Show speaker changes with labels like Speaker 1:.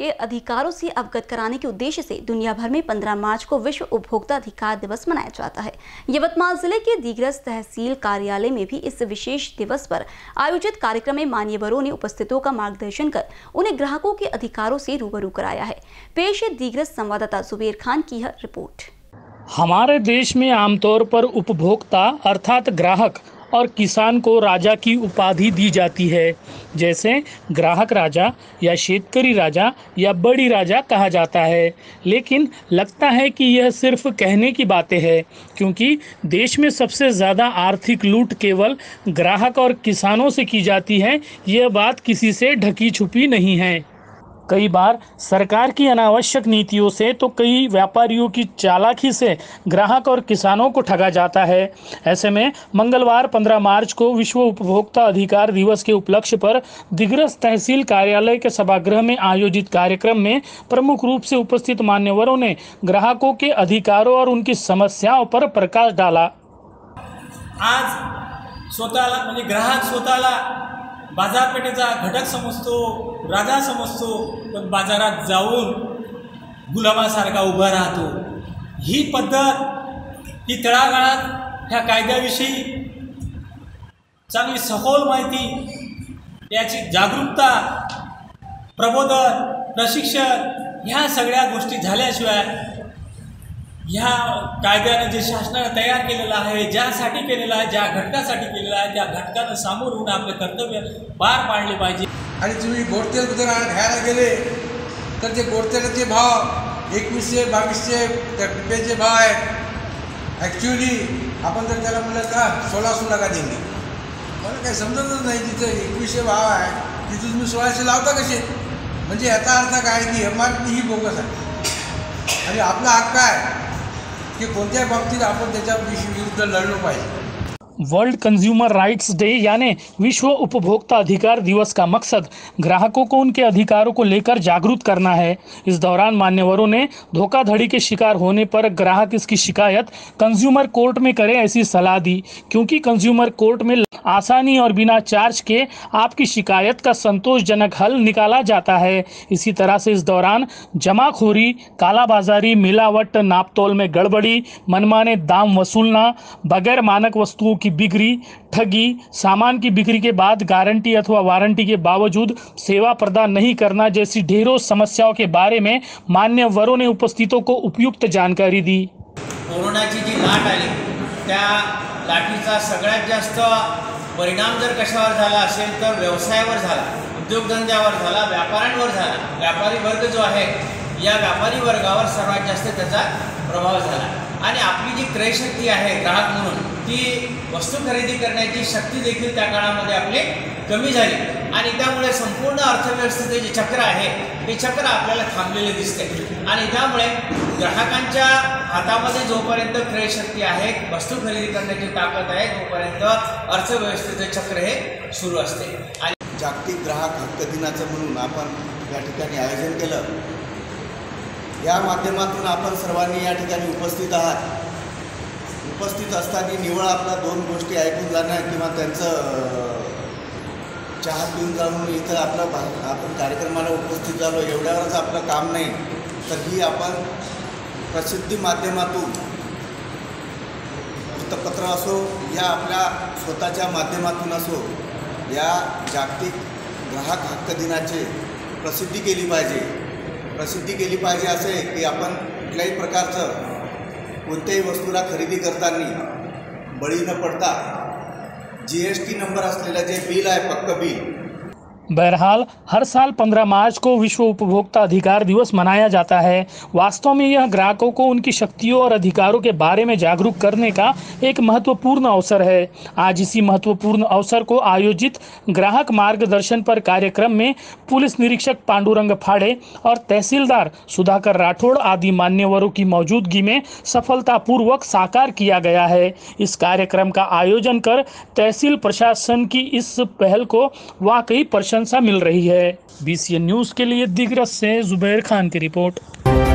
Speaker 1: के अधिकारों से अवगत कराने के उद्देश्य से दुनिया भर में 15 मार्च को विश्व उपभोक्ता अधिकार दिवस मनाया जाता है। यवतमाल जिले के दीग्रस तहसील कार्यालय में भी इस विशेष दिवस पर आयोजित कार्यक्रम में मान्यवरों ने उपस्थितों का मार्गदर्शन कर उन्हें ग्राहकों के अधिकारों से रूबरू कराया है। पेश है दीग्रस संवाददाता जुबेर खान की यह रिपोर्ट।
Speaker 2: हमारे देश में आमतौर पर उपभोक्ता अर्थात ग्राहक और किसान को राजा की उपाधि दी जाती है, जैसे ग्राहक राजा या शेतकरी राजा या बड़ी राजा कहा जाता है। लेकिन लगता है कि यह सिर्फ कहने की बातें हैं, क्योंकि देश में सबसे ज़्यादा आर्थिक लूट केवल ग्राहक और किसानों से की जाती है। यह बात किसी से ढकी छुपी नहीं है। कई बार सरकार की अनावश्यक नीतियों से तो कई व्यापारियों की चालाकी से ग्राहक और किसानों को ठगा जाता है। ऐसे में मंगलवार 15 मार्च को विश्व उपभोक्ता अधिकार दिवस के उपलक्ष्य पर दिग्रस तहसील कार्यालय के सभागृह में आयोजित कार्यक्रम में प्रमुख रूप से उपस्थित मान्यवरों ने ग्राहकों के अधिकारों और उनकी समस्याओं पर प्रकाश डाला।
Speaker 3: आज स्वतःला म्हणजे ग्राहक स्वतःला बाजारपेठेचा घटक समजतो, राजा समजतो, पण बाजारात जाऊन गुलामासारखा उभा राहतो। ही पद्धत ही तळागाळात ह्या कायद्याविषयी चांगली सखोल माहिती, याची जागरूकता, प्रबोधन, प्रशिक्षण ह्या सगळ्या गोष्टी झाल्याशिवाय ह्या कायद्याने जे शासनाने तयार केलेलं आहे, ज्यासाठी केलेलं आहे, ज्या घटकासाठी केलेलं आहे, त्या घटकानं सामोर येऊन आपले कर्तव्य पार पाडले पाहिजे। आणि
Speaker 4: तुम्ही गोडतेल घ्यायला गेले तर ते गोडतेलाचे भाव 2100-2200 त्या पिपेचे भाव आहेत। ॲक्च्युअली आपण जर त्याला म्हणलं का 1600 का देंगे, मला काही समजतच नाही। तिथे 2100 भाव आहे, तिथून तुम्ही 1600 लावता कसे? म्हणजे याचा अर्थ काय की MRP ही बोगस आहे आणि आपला हक्क आहे कि कोणत्याही बाबतीत आपण त्याच्या विरुद्ध लढलो पाहिजे।
Speaker 2: वर्ल्ड कंज्यूमर राइट्स डे यानी विश्व उपभोक्ता अधिकार दिवस का मकसद ग्राहकों को उनके अधिकारों को लेकर जागरूक करना है। इस दौरान मान्यवरों ने धोखाधड़ी के शिकार होने पर ग्राहक इसकी शिकायत कंज्यूमर कोर्ट में करे ऐसी सलाह दी, क्योंकि कंज्यूमर कोर्ट में आसानी और बिना चार्ज के आपकी शिकायत का संतोषजनक हल निकाला जाता है। इसी तरह से इस दौरान जमाखोरी, कालाबाजारी, मिलावट, नापतोल में गड़बड़ी, मनमाने दाम वसूलना, बगैर मानक वस्तुओं की बिक्री, ठगी, सामान की बिक्री के बाद गारंटी अथवा वारंटी के बावजूद सेवा प्रदान नहीं करना जैसी ढेरों समस्याओं के बारे में मान्यवरों ने उपस्थितों को उपयुक्त जानकारी दी।
Speaker 5: कोरोनाची जी लाट आली त्या लाटीचा सगळ्यात जास्त परिणाम जर कशावर झाला असेल तर व्यवसायावर झाला, उद्योगधंद्यावर झाला, व्यापाऱ्यांवर झाला। व्यापारी वर्ग जो आहे या व्यापारी वर्गावर सर्वात जास्त त्याचा प्रभाव झाला आणि आपली जी क्रयशक्ती आहे ग्राहक म्हणून ती वस्तू खरेदी करण्याची शक्ती देखील त्या काळामध्ये आपली कमी झाली आणि त्यामुळे संपूर्ण अर्थव्यवस्थेचे जे चक्र आहे ते चक्र आपल्याला थांबलेले दिसते आणि त्यामुळे ग्राहकांच्या हातामध्ये जोपर्यंत क्रयशक्ती आहे, वस्तू खरेदी करण्याची ताकद आहे, तोपर्यंत अर्थव्यवस्थेचे चक्र हे सुरू असते। आणि
Speaker 6: जागतिक ग्राहक हक्क दिनाचं म्हणून आपण या ठिकाणी आयोजन केलं। या माध्यमातून आपण सर्वांनी या ठिकाणी उपस्थित आहात। उपस्थित असताना निवळ आपला 2 गोष्टी ऐकून जाणं किंवा त्यांचं चहा पिऊन जाऊन इथं आपण कार्यक्रमाला उपस्थित झालो एवढ्यावरच आपलं काम नाही, तर ही आपण प्रसिद्धी माध्यमातून वृत्तपत्र असो या आपल्या स्वतःच्या माध्यमातून असो या जागतिक ग्राहक हक्क दिनाची प्रसिद्धी केली पाहिजे असे की आपण कुठल्याही प्रकारचं कोणत्याही वस्तूला खरेदी करताना बळी न पडता GST नंबर असलेलं जे बिल आहे पक्क बिल।
Speaker 2: बहरहाल हर साल 15 मार्च को विश्व उपभोक्ता अधिकार दिवस मनाया जाता है। वास्तव में यह ग्राहकों को उनकी शक्तियों और अधिकारों के बारे में जागरूक करने का एक महत्वपूर्ण अवसर है। आज इसी महत्वपूर्ण अवसर को आयोजित ग्राहक मार्गदर्शन पर कार्यक्रम में पुलिस निरीक्षक पांडुरंग फाड़े और तहसीलदार सुधाकर राठौड़ आदि मान्यवरों की मौजूदगी में सफलतापूर्वक साकार किया गया है। इस कार्यक्रम का आयोजन कर तहसील प्रशासन की इस पहल को वाकई प्रशंसा मिल रही है। BCN न्यूज़ के लिए दिग्रस से जुबेर खान की रिपोर्ट।